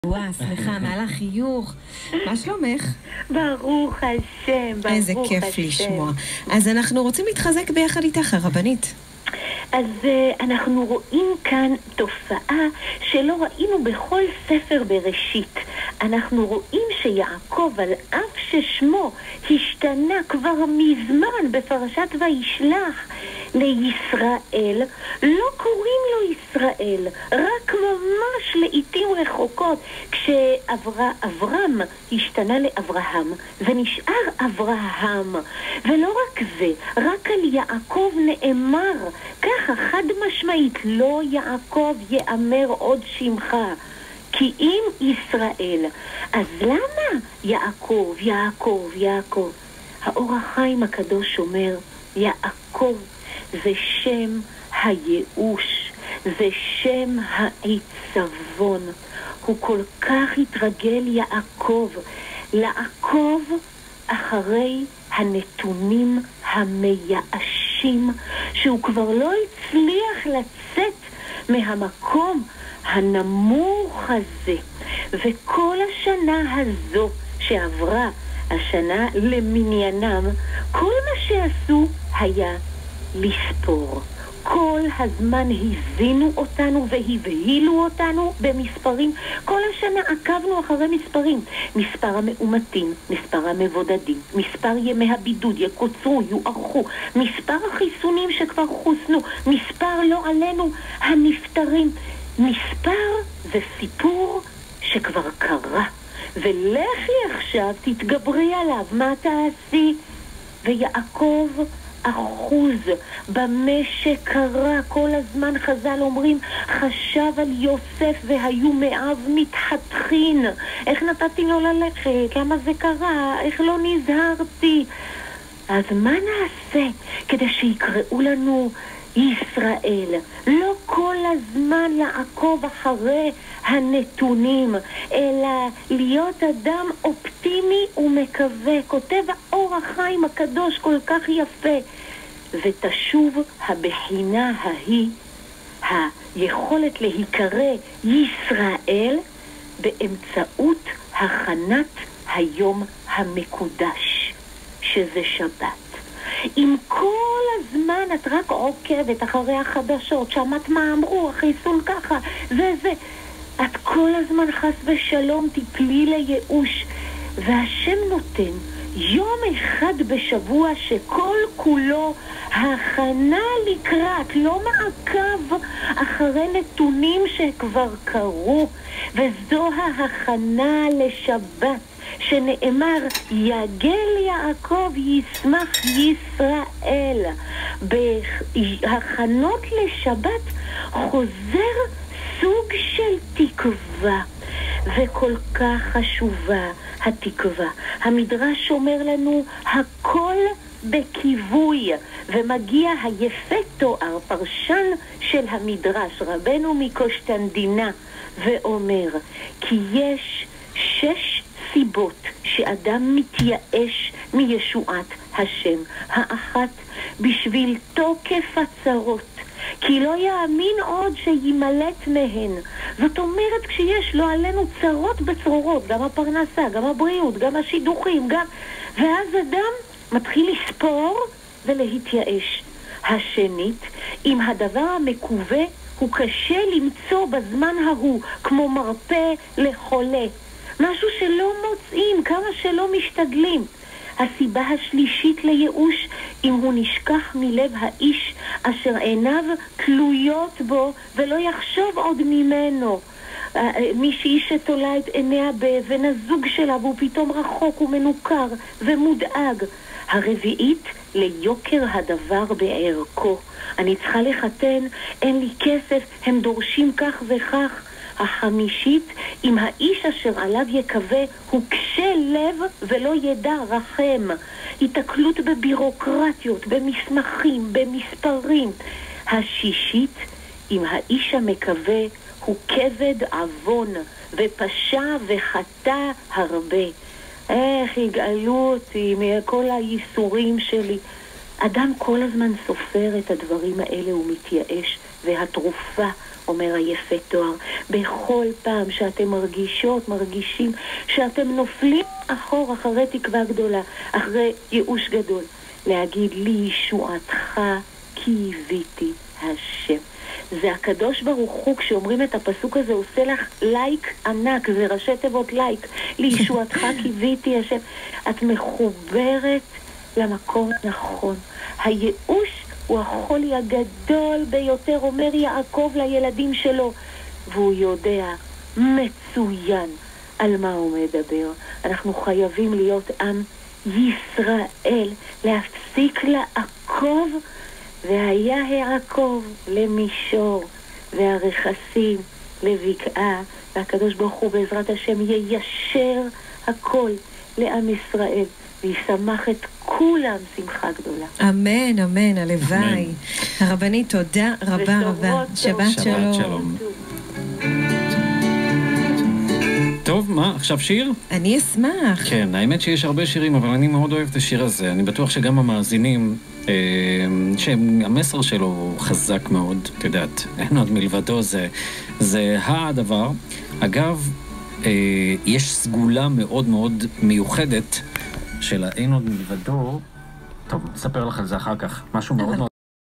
וואה, סליחה, מעל החיוך. מה שלומך? ברוך השם, ברוך השם. איזה כיף לשמוע. אז אנחנו רוצים להתחזק ביחד איתך, הרבנית. אז אנחנו רואים כאן תופעה שלא ראינו בכל ספר בראשית. אנחנו רואים שיעקב, על אף ששמו השתנה כבר מזמן בפרשת וישלח לישראל, לא קוראים לו ישראל, רק ממש לעתים רחוקות. כשאברהם השתנה לאברהם, ונשאר אברהם. ולא רק זה, רק על יעקב נאמר ככה חד משמעית, לא יעקב יאמר עוד שמך, כי אם ישראל. אז למה יעקב, יעקב, יעקב? האור החיים הקדוש אומר, יעקב זה שם הייאוש, זה שם העיצבון. הוא כל כך התרגל יעקב לעקוב אחרי הנתונים המייאשים, שהוא כבר לא הצליח לצאת מהמקום הנמוך הזה. וכל השנה הזו שעברה, השנה למניינם, כל מה שעשו היה לספור. כל הזמן הזינו אותנו והבהילו אותנו במספרים. כל השנה עקבנו אחרי מספרים. מספר המאומתים, מספר המבודדים, מספר ימי הבידוד יקוצרו, יוארכו, מספר החיסונים שכבר חוסנו, מספר לא עלינו הנפטרים. מספר זה סיפור שכבר קרה, ולכי עכשיו תתגברי עליו. מה תעשי? ויעקב אחוז במה שקרה. כל הזמן חז"ל אומרים, חשב על יוסף והיו מאיו מתחתכין. איך נתתי לו ללכת? למה זה קרה? איך לא נזהרתי? אז מה נעשה כדי שיקראו לנו ישראל? לא כל הזמן לעקוב אחרי הנתונים, אלא להיות אדם אופטימי ומקווה. כותב האור החיים הקדוש כל כך יפה, ותשוב הבחינה ההיא, היכולת להיקרא ישראל, באמצעות הכנת היום המקודש, שזה שבת. אם כל הזמן את רק עוקבת אחרי החדשות, שמעת מה אמרו, החיסון ככה, זה, את כל הזמן חס ושלום תפלי לייאוש. והשם נותן יום אחד בשבוע שכל כולו הכנה לקראת, לא מעקב אחרי נתונים שכבר קרו. וזו ההכנה לשבת, שנאמר יגל יעקב ישמח ישראל. בהכנות לשבת חוזר סוג של תקווה, וכל כך חשובה התקווה. המדרש אומר לנו הכל בכיווי, ומגיע היפה תואר, פרשן של המדרש, רבנו מקושטנדינה, ואומר כי יש 6 סיבות שאדם מתייאש מישועת השם. האחת, בשביל תוקף הצרות, כי לא יאמין עוד שימלט מהן. זאת אומרת, כשיש לו עלינו צרות בצרורות, גם הפרנסה, גם הבריאות, גם השידוכים, ואז אדם מתחיל לספור ולהתייאש. השנית, אם הדבר המקווה הוא קשה למצוא בזמן ההוא, כמו מרפא לחולה, משהו שלא מוצאים, כמה שלא משתדלים. הסיבה השלישית לייאוש, אם הוא נשכח מלב האיש אשר עיניו תלויות בו ולא יחשוב עוד ממנו. מישהי שתולה את עיניה בבן הזוג שלה והוא פתאום רחוק ומנוכר ומודאג. הרביעית, ליוקר הדבר בערכו. אני צריכה לחתן, אין לי כסף, הם דורשים כך וכך. החמישית, אם האיש אשר עליו יקווה הוא קשה לב ולא ידע רחם. התקלות בבירוקרטיות, במסמכים, במספרים. השישית, אם האיש המקווה הוא כבד עוון ופשע וחטא הרבה. איך יגאלו אותי מכל הייסורים שלי. אדם כל הזמן סופר את הדברים האלה ומתייאש, והתרופה אומר היפה תואר, בכל פעם שאתם מרגישים שאתם נופלים אחרי תקווה גדולה, אחרי ייאוש גדול, להגיד לי ישועתך כי הביתי השם. זה הקדוש ברוך הוא, כשאומרים את הפסוק הזה, עושה לך לייק ענק, זה ראשי תיבות לייק, לישועתך קיוויתי השם. את מחוברת למקום הנכון. הייאוש הוא החולי הגדול ביותר, אומר יעקב לילדים שלו, והוא יודע מצוין על מה הוא מדבר. אנחנו חייבים להיות עם ישראל, להפסיק לעקוב, והיה העקוב למישור והרכסים לבקעה, והקדוש ברוך הוא בעזרת השם יישר הכל לעם ישראל וישמח את כולם שמחה גדולה. אמן, אמן, הלוואי. הרבנית, תודה רבה רבה. שבת שלום. טוב, מה? עכשיו שיר? אני אשמח. כן, האמת שיש הרבה שירים, אבל אני מאוד אוהב את השיר הזה. אני בטוח שגם המאזינים, שהמסר שלו הוא חזק מאוד, את יודעת, אין עוד מלבדו, זה הדבר. אגב, יש סגולה מאוד מאוד מיוחדת של האין עוד מלבדו. טוב, נספר לך על זה אחר כך. משהו מאוד מאוד